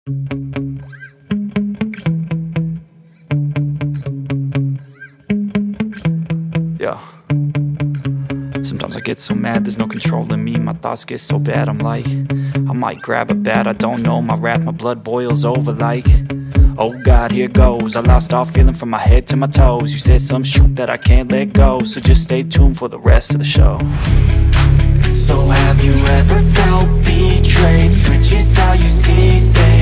Yeah. Sometimes I get so mad, there's no controlling me. My thoughts get so bad, I'm like, I might grab a bat, I don't know. My wrath, my blood boils over like, oh God, here goes. I lost all feeling from my head to my toes. You said some shit that I can't let go, so just stay tuned for the rest of the show. So have you ever felt betrayed? Switches how you see things.